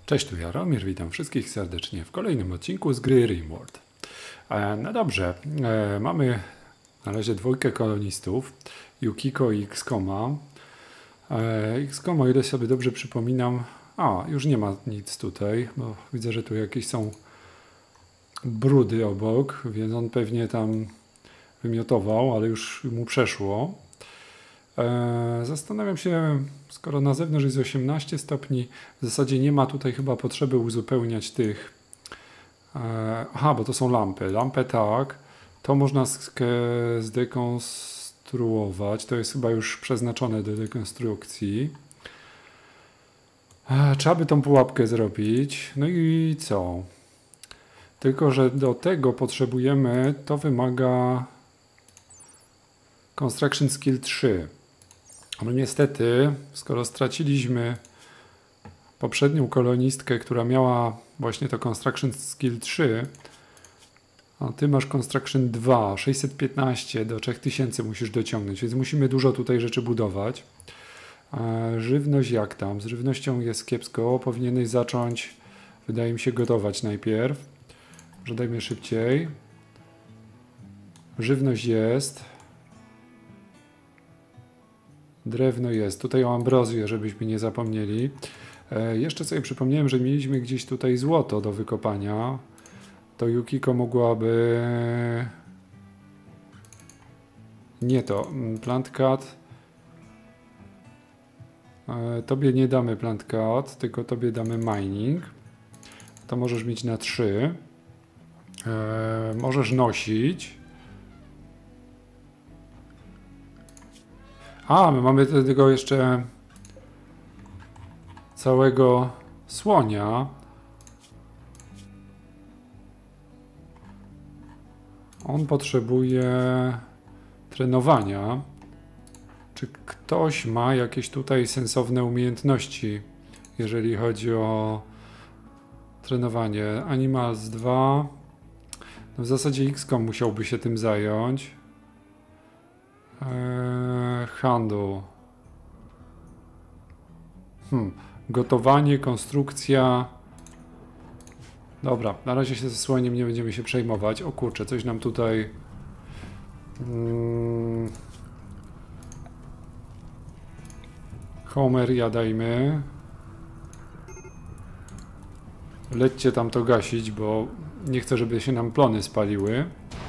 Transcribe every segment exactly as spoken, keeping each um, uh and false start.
Cześć, tu Jaromir, witam wszystkich serdecznie w kolejnym odcinku z gry Rimworld. E, no dobrze, e, mamy na razie dwójkę kolonistów, Yukiko i X-Koma. E, X-Koma, o ile sobie dobrze przypominam, a już nie ma nic tutaj, bo widzę, że tu jakieś są brudy obok, więc on pewnie tam wymiotował, ale już mu przeszło. E, zastanawiam się, skoro na zewnątrz jest osiemnaście stopni, w zasadzie nie ma tutaj chyba potrzeby uzupełniać tych. E, aha, bo to są lampy. Lampę tak, to można sk- zdekonstruować. To jest chyba już przeznaczone do dekonstrukcji. E, trzeba by tą pułapkę zrobić. No i co? Tylko że do tego potrzebujemy, to wymaga Construction Skill trzy. No niestety, skoro straciliśmy poprzednią kolonistkę, która miała właśnie to Construction Skill trzy, a ty masz Construction dwa, sześćset piętnaście do trzy tysiące musisz dociągnąć, więc musimy dużo tutaj rzeczy budować. E, żywność jak tam? Z żywnością jest kiepsko, powinieneś zacząć, wydaje mi się, gotować najpierw. Może dajmy szybciej. Żywność jest. Drewno jest. Tutaj o ambrozję, żebyśmy nie zapomnieli. E, jeszcze sobie przypomniałem, że mieliśmy gdzieś tutaj złoto do wykopania. To Yukiko mogłaby... Nie to. Plant cut. E, tobie nie damy plant cut, tylko tobie damy mining. To możesz mieć na trzy. E, możesz nosić. A, my mamy tego jeszcze całego słonia. On potrzebuje trenowania. Czy ktoś ma jakieś tutaj sensowne umiejętności, jeżeli chodzi o trenowanie? Animals dwa. No w zasadzie X-Kom musiałby się tym zająć. Eee, handel. Hmm. Gotowanie, konstrukcja. Dobra, na razie się ze słoniem nie będziemy się przejmować. O kurczę, coś nam tutaj... Hmm. Homer, jadajmy. Lećcie tam to gasić, bo nie chcę, żeby się nam plony spaliły.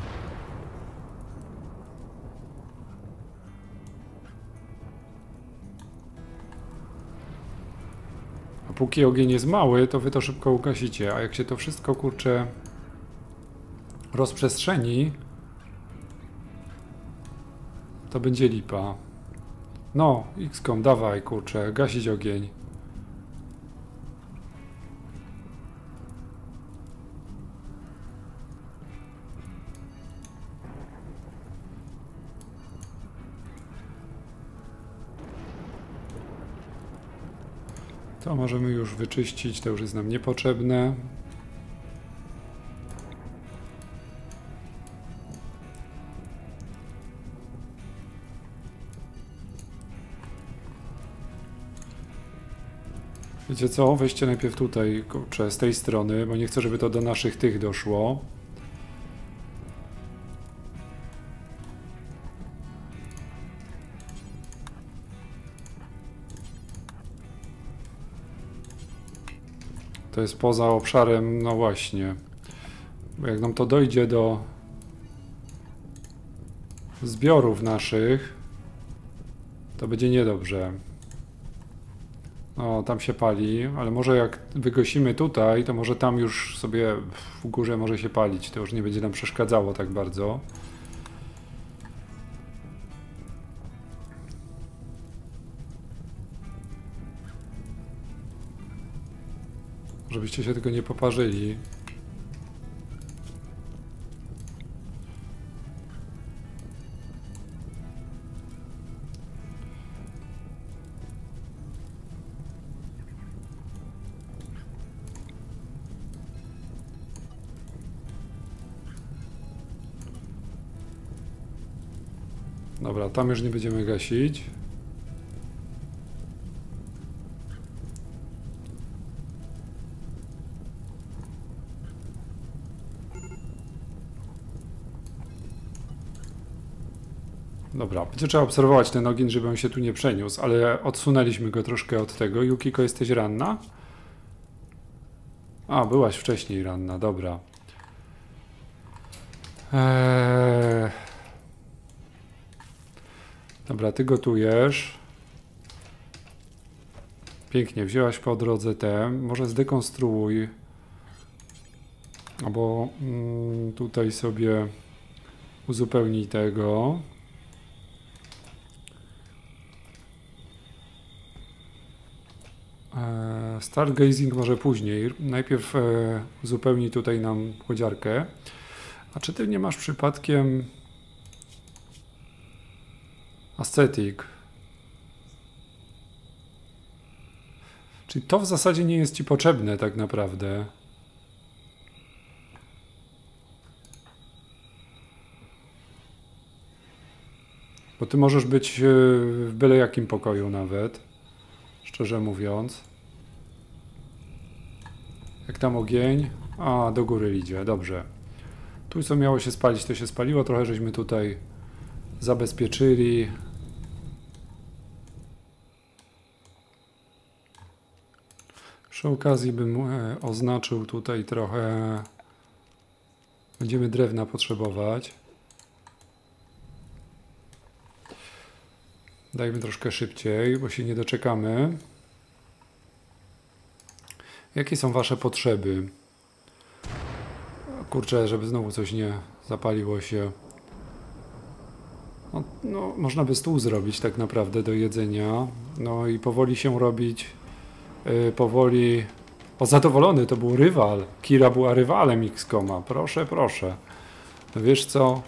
Póki ogień jest mały, to wy to szybko ugasicie, a jak się to wszystko, kurczę, rozprzestrzeni, to będzie lipa. No, X-Kom, dawaj, kurczę, gasić ogień. To możemy już wyczyścić, to już jest nam niepotrzebne. Wiecie co? Weźcie najpierw tutaj, kurczę, z tej strony, bo nie chcę, żeby to do naszych tych doszło. To jest poza obszarem, no właśnie. Bo jak nam to dojdzie do zbiorów naszych, to będzie niedobrze. No, tam się pali, ale może jak wygosimy tutaj, to może tam już sobie w górze może się palić. To już nie będzie nam przeszkadzało tak bardzo. Żebyście się tego nie poparzyli. Dobra, tam już nie będziemy gasić. Dobra, będzie trzeba obserwować ten ogień, żeby on się tu nie przeniósł, ale odsunęliśmy go troszkę od tego. Yukiko, jesteś ranna? A, byłaś wcześniej ranna, dobra. Eee... Dobra, ty gotujesz. Pięknie, wzięłaś po drodze te. Może zdekonstruuj. Albo mm, tutaj sobie uzupełnij tego. Eee, Stargazing może później. Najpierw e, uzupełnij tutaj nam chłodziarkę. A czy ty nie masz przypadkiem Aesthetic? Czyli to w zasadzie nie jest ci potrzebne tak naprawdę. Bo ty możesz być w byle jakim pokoju nawet. Szczerze mówiąc. Jak tam ogień? A, do góry idzie, dobrze. Tu co miało się spalić, to się spaliło. Trochę żeśmy tutaj zabezpieczyli. Przy okazji bym oznaczył tutaj trochę. Będziemy drewna potrzebować. Dajmy troszkę szybciej, bo się nie doczekamy. Jakie są wasze potrzeby? Kurczę, żeby znowu coś nie zapaliło się. No, no, można by stół zrobić tak naprawdę do jedzenia. No i powoli się robić. Yy, powoli... O, zadowolony, to był rywal. Kira była rywalem X COMa. Proszę, proszę. No wiesz co?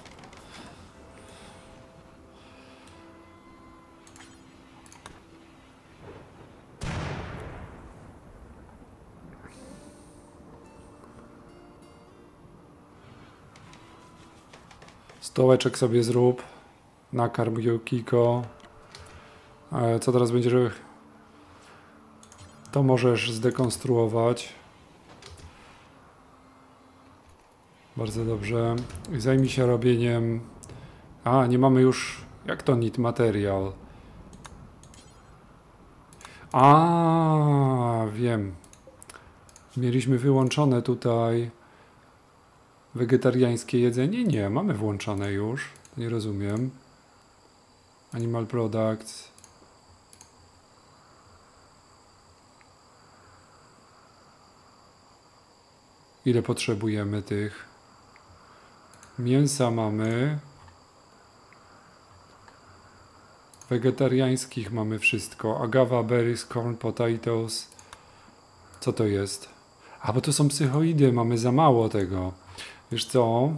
Stołeczek sobie zrób. Nakarm Yukiko. E, co teraz będziesz... To możesz zdekonstruować. Bardzo dobrze. I zajmij się robieniem... A, nie mamy już... Jak to need material? A, wiem. Mieliśmy wyłączone tutaj wegetariańskie jedzenie? Nie, mamy włączone już. Nie rozumiem. Animal products. Ile potrzebujemy tych? Mięsa mamy. Wegetariańskich mamy wszystko. Agave, berries, corn, potatoes. Co to jest? A, bo to są psychoidy. Mamy za mało tego. Wiesz co?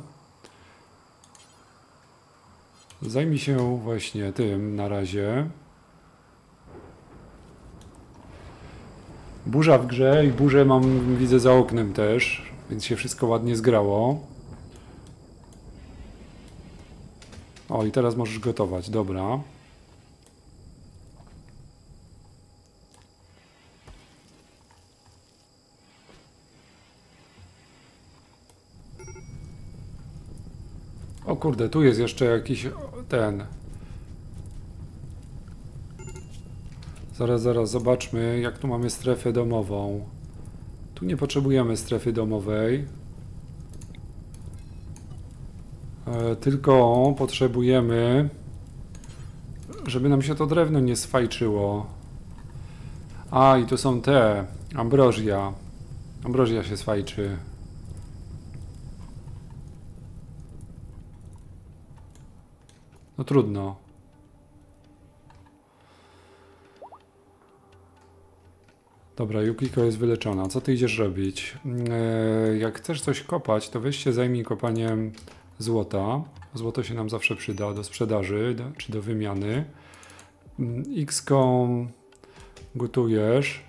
Zajmij się właśnie tym na razie. Burza w grze i burzę mam, widzę za oknem też, więc się wszystko ładnie zgrało. O, i teraz możesz gotować, dobra. O kurde, tu jest jeszcze jakiś ten... Zaraz, zaraz, zobaczmy, jak tu mamy strefę domową. Tu nie potrzebujemy strefy domowej. E, tylko potrzebujemy, żeby nam się to drewno nie sfajczyło. A, i tu są te, ambrozja. Ambrozja się sfajczy. No trudno. Dobra, Yukiko jest wyleczona. Co ty idziesz robić? E, jak chcesz coś kopać, to weź się zajmij kopaniem złota. Złoto się nam zawsze przyda do sprzedaży, do, czy do wymiany. X COM gotujesz.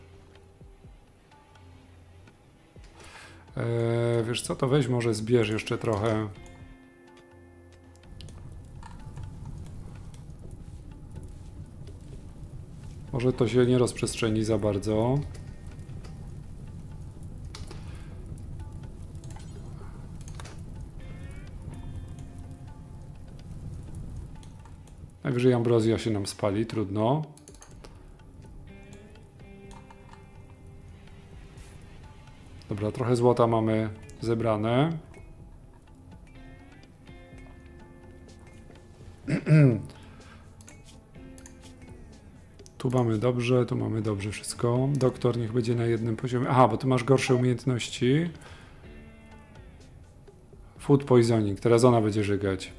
E, wiesz co, to weź może zbierz jeszcze trochę. Może to się nie rozprzestrzeni za bardzo. Najwyżej ambrozja się nam spali, trudno. Dobra, trochę złota mamy zebrane. Tu mamy dobrze, tu mamy dobrze wszystko. Doktor niech będzie na jednym poziomie. Aha, bo ty masz gorsze umiejętności. Food poisoning, teraz ona będzie żygać.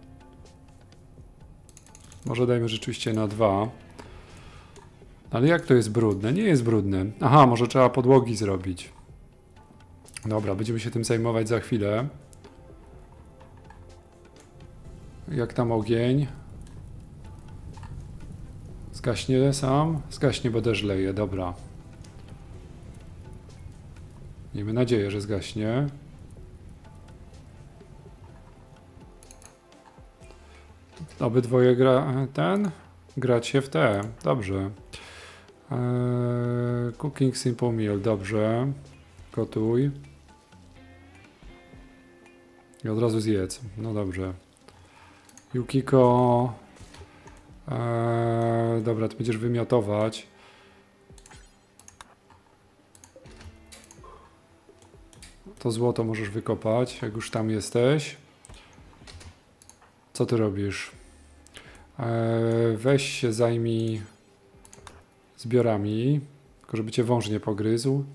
Może dajmy rzeczywiście na dwa. Ale jak to jest brudne? Nie jest brudne. Aha, może trzeba podłogi zrobić. Dobra, będziemy się tym zajmować za chwilę. Jak tam ogień? Zgaśnie sam? Zgaśnie, bo deszcz leje, dobra. Miejmy nadzieję, że zgaśnie. Obydwoje gra... ten? Gracie w te. Dobrze. Eee, cooking simple meal, dobrze. Gotuj. I od razu zjedz. No dobrze. Yukiko. Eee, dobra, ty będziesz wymiotować. To złoto możesz wykopać, jak już tam jesteś. Co ty robisz? Eee, weź się zajmij zbiorami, tylko żeby cię wąż nie pogryzł.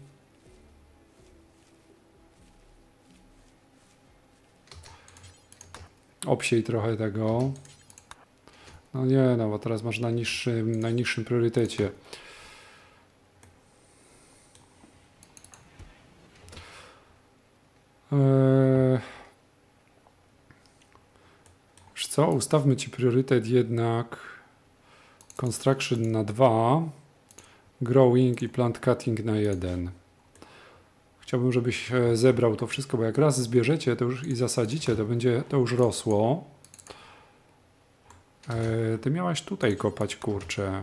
Obsiej trochę tego. No nie, no bo teraz masz na niższym, najniższym priorytecie. Eee... Wiesz co? Ustawmy ci priorytet jednak construction na dwa, growing i plant cutting na jeden. Chciałbym, żebyś zebrał to wszystko, bo jak raz zbierzecie to już i zasadzicie, to będzie to już rosło. Eee, ty miałaś tutaj kopać, kurczę.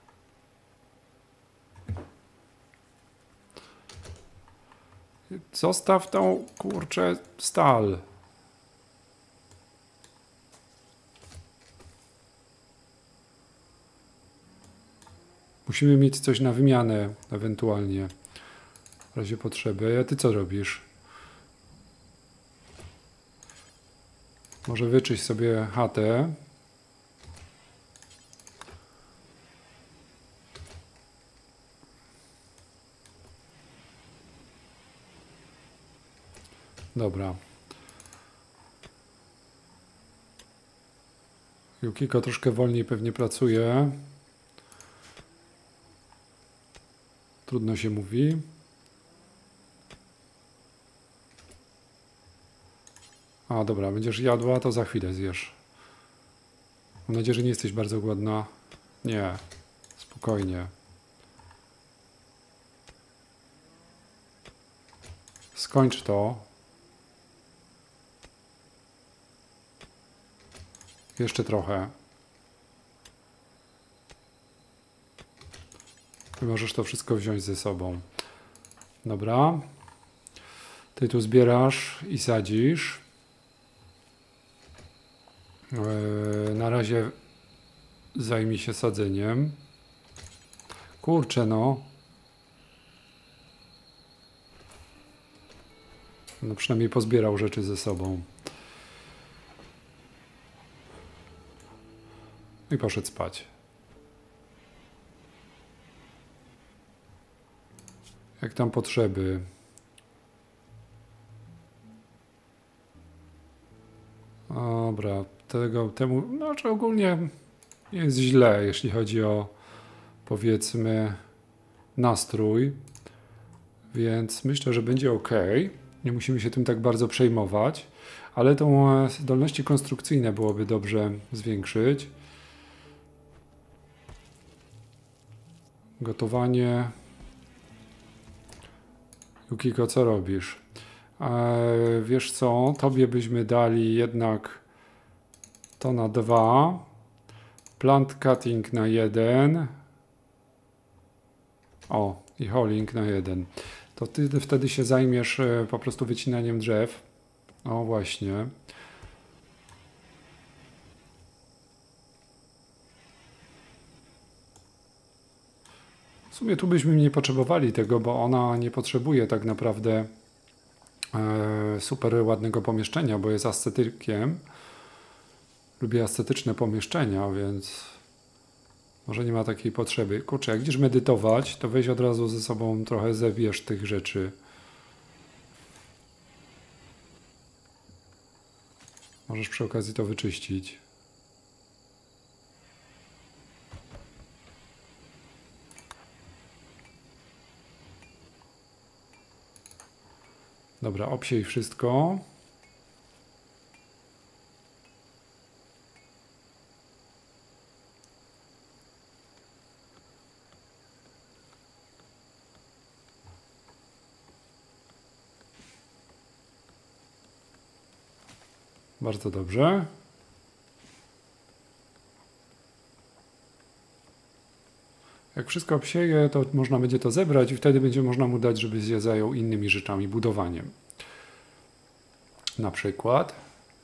Zostaw tą, kurczę, stal. Musimy mieć coś na wymianę, ewentualnie. W razie potrzeby. A ty co robisz? Może wyczyść sobie chatę. Dobra. Yukiko troszkę wolniej pewnie pracuje. Trudno się mówi. A dobra, będziesz jadła, to za chwilę zjesz. Mam nadzieję, że nie jesteś bardzo głodna. Nie, spokojnie. Skończ to. Jeszcze trochę. I możesz to wszystko wziąć ze sobą. Dobra. Ty tu zbierasz i sadzisz. Yy, na razie zajmij się sadzeniem. Kurczę, no. No przynajmniej pozbierał rzeczy ze sobą. I poszedł spać. Jak tam potrzeby? Dobra, tego, temu, znaczy ogólnie jest źle, jeśli chodzi o, powiedzmy, nastrój, więc myślę, że będzie ok. Nie musimy się tym tak bardzo przejmować, ale tą zdolności konstrukcyjne byłoby dobrze zwiększyć. Gotowanie. Yukiko, co robisz? Eee, wiesz co, tobie byśmy dali jednak to na dwa, plant cutting na jeden, o, i hauling na jeden. To ty wtedy się zajmiesz e, po prostu wycinaniem drzew. O, właśnie. sumie tu byśmy nie potrzebowali tego, bo ona nie potrzebuje tak naprawdę e, super ładnego pomieszczenia, bo jest ascetykiem. Lubię ascetyczne pomieszczenia, więc może nie ma takiej potrzeby. Kurczę, jak idziesz medytować, to weź od razu ze sobą trochę zebierz tych rzeczy. Możesz przy okazji to wyczyścić. Dobra, obsiej wszystko. Bardzo dobrze. Jak wszystko obsieje, to można będzie to zebrać i wtedy będzie można mu dać, żeby się zajął innymi rzeczami, budowaniem. Na przykład.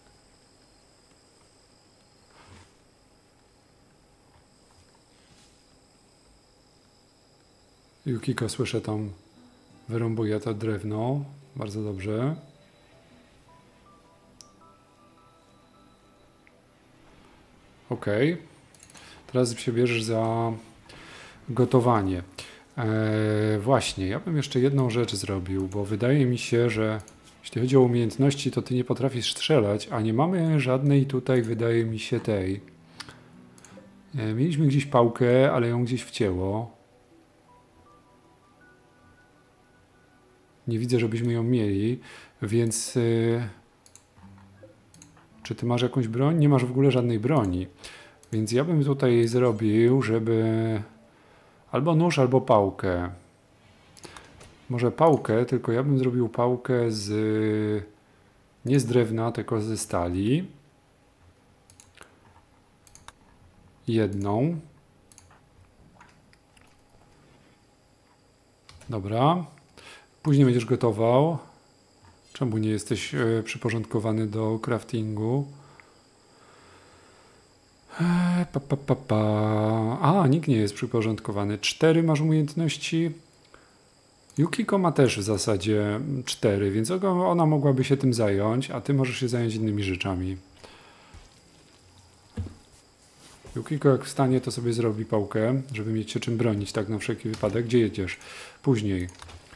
Yukiko, słyszę, tam wyrąbuje to drewno. Bardzo dobrze. Ok. Teraz się bierzesz za gotowanie. Eee, właśnie, ja bym jeszcze jedną rzecz zrobił, bo wydaje mi się, że jeśli chodzi o umiejętności, to ty nie potrafisz strzelać, a nie mamy żadnej tutaj, wydaje mi się, tej. Eee, mieliśmy gdzieś pałkę, ale ją gdzieś wcięło. Nie widzę, żebyśmy ją mieli, więc... Yy... Czy ty masz jakąś broń? Nie masz w ogóle żadnej broni. Więc ja bym tutaj zrobił, żeby... Albo nóż, albo pałkę. Może pałkę, tylko ja bym zrobił pałkę z... Nie z drewna, tylko ze stali. Jedną. Dobra. Później będziesz gotował. Czemu nie jesteś e, przyporządkowany do craftingu? E, pa, pa, pa, pa. A, nikt nie jest przyporządkowany. Cztery masz umiejętności. Yukiko ma też w zasadzie cztery, więc ona mogłaby się tym zająć, a ty możesz się zająć innymi rzeczami. Yukiko jak wstanie, to sobie zrobi pałkę, żeby mieć się czym bronić, tak na wszelki wypadek. Gdzie jedziesz? Później.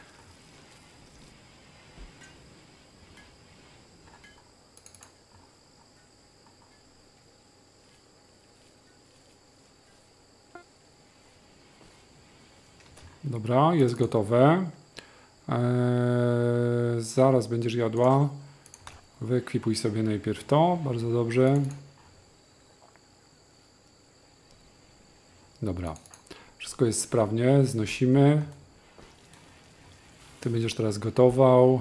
Dobra, jest gotowe. Eee, zaraz będziesz jadła. Wyekwipuj sobie najpierw to. Bardzo dobrze. Dobra. Wszystko jest sprawnie. Znosimy. Ty będziesz teraz gotował.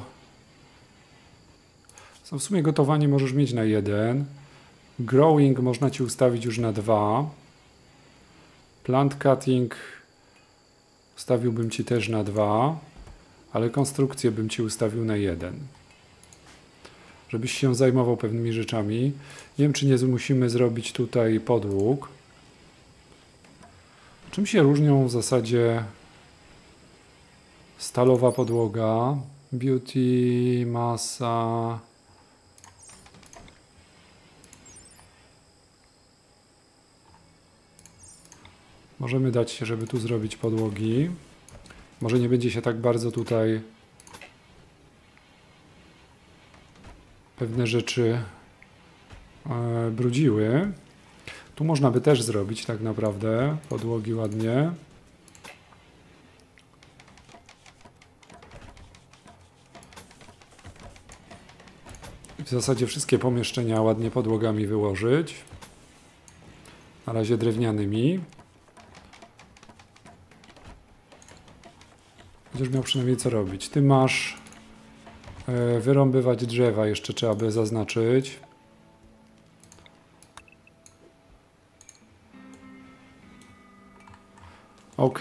So, w sumie gotowanie możesz mieć na jeden. Growing można ci ustawić już na dwa. Plant cutting ustawiłbym ci też na dwa, ale konstrukcję bym ci ustawił na jeden. Żebyś się zajmował pewnymi rzeczami. Nie wiem, czy nie musimy zrobić tutaj podłóg. Czym się różnią w zasadzie stalowa podłoga, beauty, masa... Możemy dać się, żeby tu zrobić podłogi. Może nie będzie się tak bardzo tutaj pewne rzeczy e, brudziły. Tu można by też zrobić tak naprawdę podłogi ładnie. W zasadzie wszystkie pomieszczenia ładnie podłogami wyłożyć. Na razie drewnianymi. Będziesz miał przynajmniej co robić. Ty masz e, wyrąbywać drzewa, jeszcze trzeba by zaznaczyć. Ok.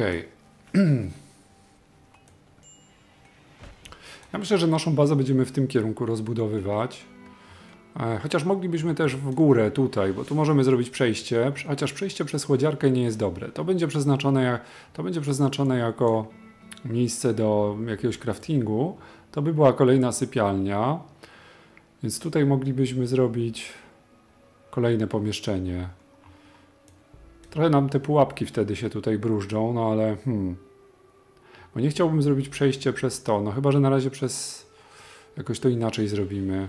Ja myślę, że naszą bazę będziemy w tym kierunku rozbudowywać. Chociaż moglibyśmy też w górę tutaj, bo tu możemy zrobić przejście, chociaż przejście przez chłodziarkę nie jest dobre. To będzie przeznaczone, jak, to będzie przeznaczone jako miejsce do jakiegoś craftingu. To by była kolejna sypialnia. Więc tutaj moglibyśmy zrobić kolejne pomieszczenie. Trochę nam te pułapki wtedy się tutaj bróżdżą, no ale hmm. Bo nie chciałbym zrobić przejście przez to, no chyba, że na razie przez... Jakoś to inaczej zrobimy.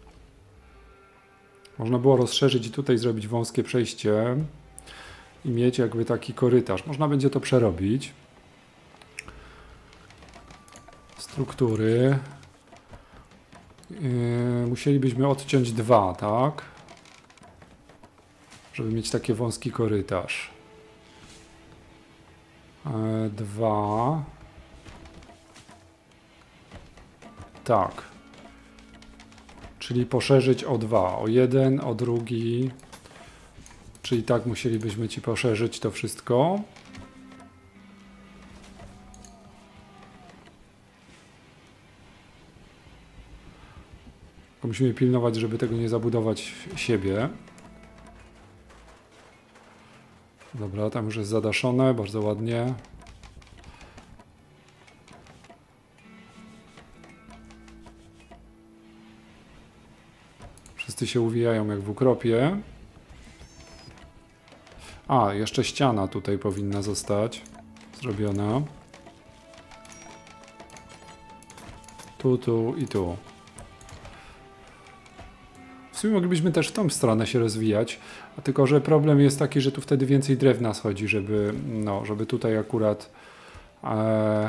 Można było rozszerzyć i tutaj zrobić wąskie przejście i mieć jakby taki korytarz. Można będzie to przerobić. Struktury. Yy, musielibyśmy odciąć dwa, tak? Żeby mieć taki wąski korytarz. Yy, dwa. Tak. Czyli poszerzyć o dwa, o jeden, o drugi. Czyli tak musielibyśmy ci poszerzyć to wszystko. Tylko musimy pilnować, żeby tego nie zabudować siebie. Dobra, tam już jest zadaszone, bardzo ładnie. Wszyscy się uwijają jak w ukropie. A, jeszcze ściana tutaj powinna zostać zrobiona. Tu, tu i tu. W sumie moglibyśmy też w tą stronę się rozwijać, a tylko że problem jest taki, że tu wtedy więcej drewna schodzi, żeby, no, żeby tutaj akurat e,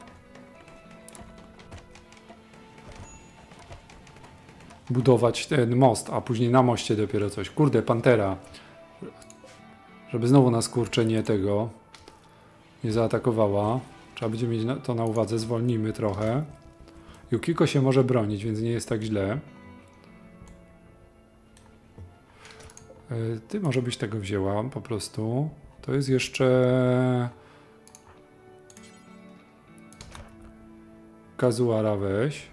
budować ten most, a później na moście dopiero coś. Kurde, pantera. Żeby znowu nas kurczę nie tego nie zaatakowała. Trzeba będzie mieć to na uwadze. Zwolnimy trochę. Yukiko się może bronić, więc nie jest tak źle. Ty może byś tego wzięła po prostu. To jest jeszcze... Kazuara weź.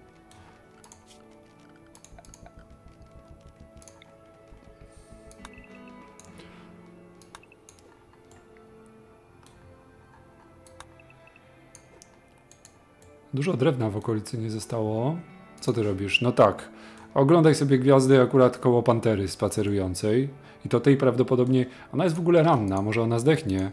Dużo drewna w okolicy nie zostało. Co ty robisz? No tak. Oglądaj sobie gwiazdy akurat koło pantery spacerującej. I to tej prawdopodobnie... Ona jest w ogóle ranna. Może ona zdechnie.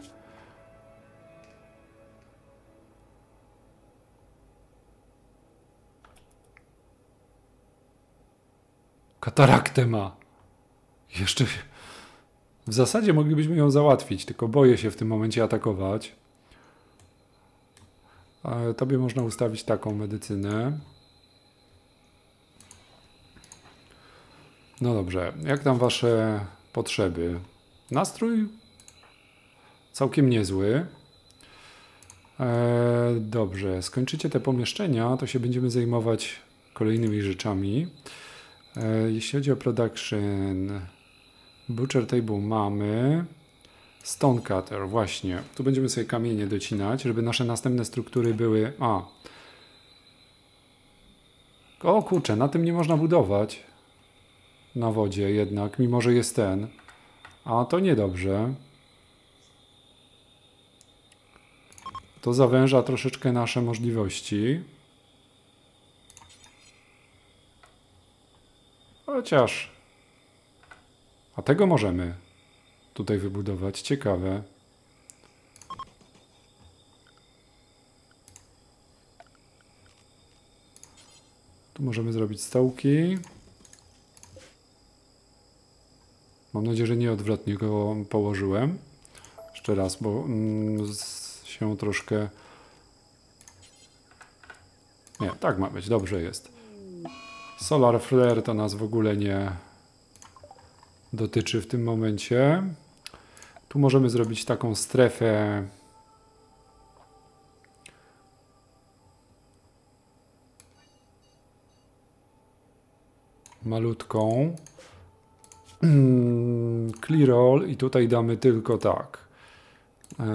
Kataraktę ma. Jeszcze... W zasadzie moglibyśmy ją załatwić, tylko boję się w tym momencie atakować. Tobie można ustawić taką medycynę. No dobrze, jak tam wasze potrzeby? Nastrój całkiem niezły. Eee, dobrze, skończycie te pomieszczenia, to się będziemy zajmować kolejnymi rzeczami. Eee, jeśli chodzi o production, Butcher Table mamy. Stone Cutter, właśnie. Tu będziemy sobie kamienie docinać, żeby nasze następne struktury były... A. O kurczę, na tym nie można budować. Na wodzie jednak, mimo że jest ten. A to niedobrze. To zawęża troszeczkę nasze możliwości. Chociaż... A tego możemy tutaj wybudować. Ciekawe. Tu możemy zrobić stołki. Mam nadzieję, że nie odwrotnie go położyłem. Jeszcze raz, bo mm, się troszkę... Nie, tak ma być. Dobrze jest. Solar Flare to nas w ogóle nie dotyczy w tym momencie. Tu możemy zrobić taką strefę malutką. Clear all i tutaj damy tylko tak. Eee,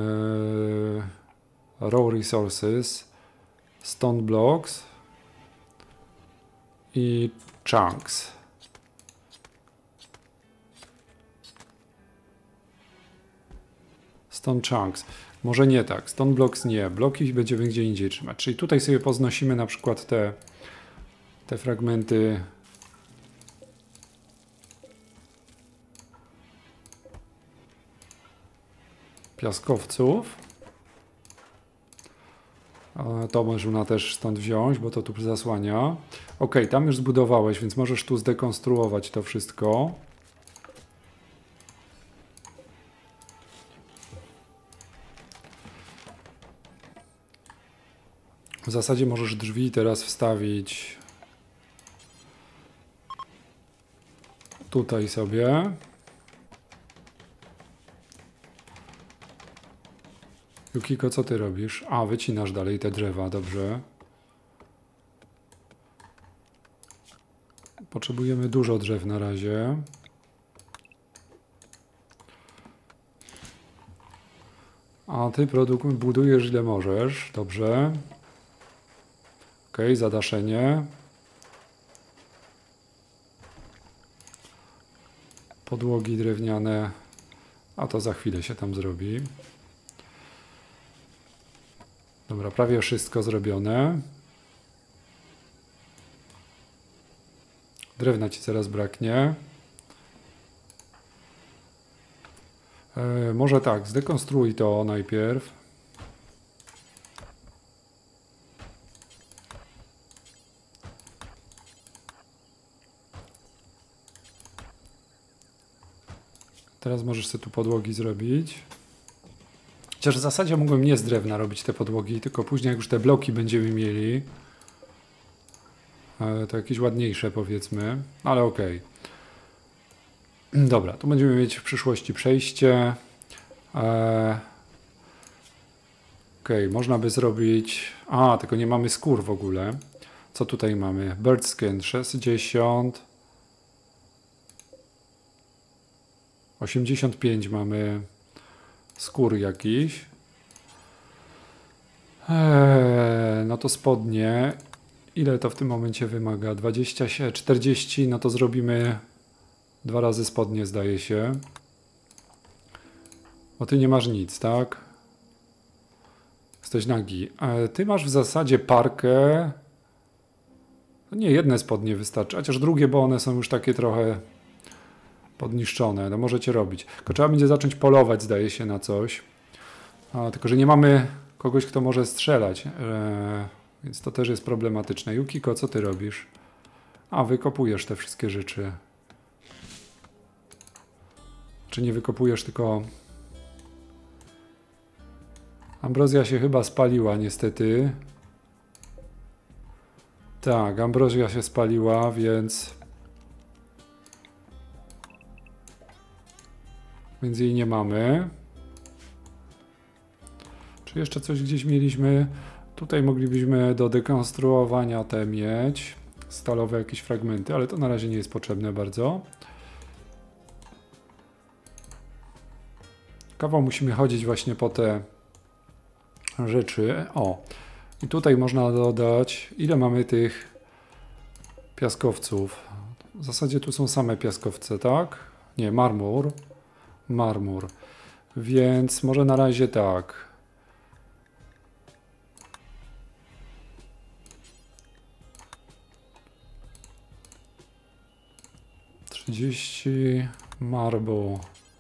raw resources, stone blocks i chunks. Stone chunks. Może nie tak. Stone blocks nie. Bloki będziemy gdzie indziej trzymać. Czyli tutaj sobie poznosimy na przykład te, te fragmenty piaskowców. To można też stąd wziąć, bo to tu zasłania. Ok, tam już zbudowałeś, więc możesz tu zdekonstruować to wszystko. W zasadzie możesz drzwi teraz wstawić tutaj sobie. Yukiko, co ty robisz? A, wycinasz dalej te drzewa, dobrze. Potrzebujemy dużo drzew na razie. A ty produkt budujesz ile możesz, dobrze. Ok, zadaszenie. Podłogi drewniane, a to za chwilę się tam zrobi. Dobra, prawie wszystko zrobione. Drewna ci zaraz braknie. E, może tak, zdekonstruuj to najpierw. Teraz możesz sobie tu podłogi zrobić. Chociaż w zasadzie mógłbym nie z drewna robić te podłogi, tylko później jak już te bloki będziemy mieli, to jakieś ładniejsze powiedzmy, ale okej. Okay. Dobra, tu będziemy mieć w przyszłości przejście. Eee... Okej, okay, można by zrobić... A, tylko nie mamy skór w ogóle. Co tutaj mamy? Bird skin sześćdziesiąt. osiemdziesiąt pięć mamy skór jakiś. Eee, no to spodnie. Ile to w tym momencie wymaga? dwadzieścia, czterdzieści, no to zrobimy dwa razy spodnie, zdaje się. Bo ty nie masz nic, tak? Jesteś nagi. Eee, ty masz w zasadzie parkę. No nie, jedne spodnie wystarczy, chociaż drugie, bo one są już takie trochę podniszczone, no możecie robić. Tylko trzeba będzie zacząć polować, zdaje się, na coś. A, tylko, że nie mamy kogoś, kto może strzelać. Eee, więc to też jest problematyczne. Yukiko, co ty robisz? A, wykopujesz te wszystkie rzeczy. Czy nie wykopujesz, tylko... Ambrozja się chyba spaliła, niestety. Tak, ambrozja się spaliła, więc... Więc jej nie mamy. Czy jeszcze coś gdzieś mieliśmy? Tutaj moglibyśmy do dekonstruowania te mieć. Stalowe jakieś fragmenty, ale to na razie nie jest potrzebne bardzo. Kawał musimy chodzić właśnie po te rzeczy. O, i tutaj można dodać, ile mamy tych piaskowców. W zasadzie tu są same piaskowce, tak? Nie, marmur. Marmur. Więc może na razie tak. trzydzieści marble.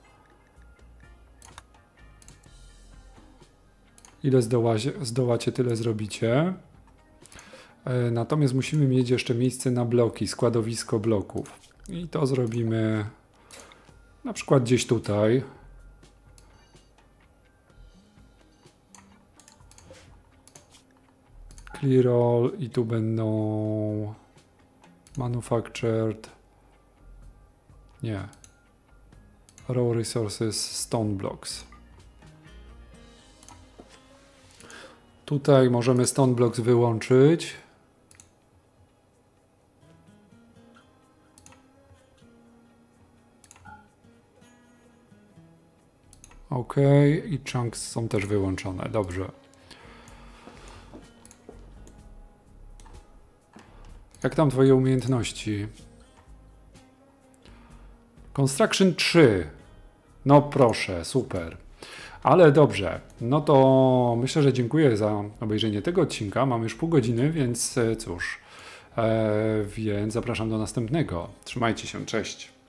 Ile zdołacie, zdołacie, tyle zrobicie. E, natomiast musimy mieć jeszcze miejsce na bloki, składowisko bloków. I to zrobimy na przykład gdzieś tutaj. Clear all i tu będą manufactured. Nie. Raw resources stone blocks. Tutaj możemy stone blocks wyłączyć. OK, i chunks są też wyłączone. Dobrze. Jak tam twoje umiejętności? Construction trzy. No proszę, super. Ale dobrze, no to myślę, że dziękuję za obejrzenie tego odcinka. Mamy już pół godziny, więc cóż, e, więc zapraszam do następnego. Trzymajcie się, cześć.